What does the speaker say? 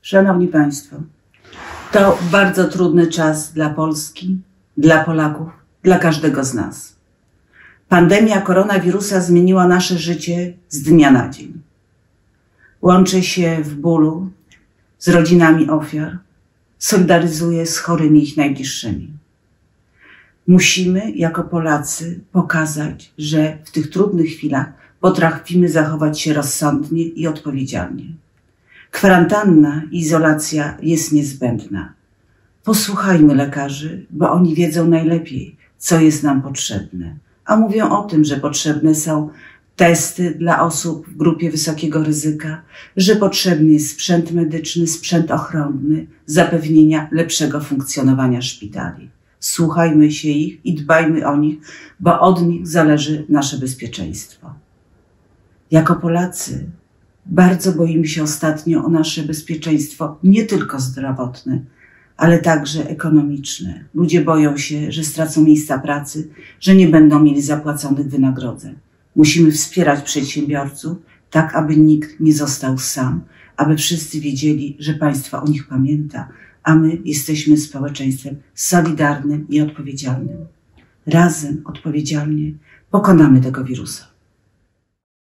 Szanowni Państwo, to bardzo trudny czas dla Polski, dla Polaków, dla każdego z nas. Pandemia koronawirusa zmieniła nasze życie z dnia na dzień. Łączę się w bólu z rodzinami ofiar, solidaryzuję z chorymi ich najbliższymi. Musimy jako Polacy pokazać, że w tych trudnych chwilach potrafimy zachować się rozsądnie i odpowiedzialnie. Kwarantanna i izolacja jest niezbędna. Posłuchajmy lekarzy, bo oni wiedzą najlepiej, co jest nam potrzebne. A mówią o tym, że potrzebne są testy dla osób w grupie wysokiego ryzyka, że potrzebny jest sprzęt medyczny, sprzęt ochronny, zapewnienia lepszego funkcjonowania szpitali. Słuchajmy się ich i dbajmy o nich, bo od nich zależy nasze bezpieczeństwo. Jako Polacy bardzo boimy się ostatnio o nasze bezpieczeństwo, nie tylko zdrowotne, ale także ekonomiczne. Ludzie boją się, że stracą miejsca pracy, że nie będą mieli zapłaconych wynagrodzeń. Musimy wspierać przedsiębiorców, tak aby nikt nie został sam, aby wszyscy wiedzieli, że państwo o nich pamięta, a my jesteśmy społeczeństwem solidarnym i odpowiedzialnym. Razem odpowiedzialnie pokonamy tego wirusa.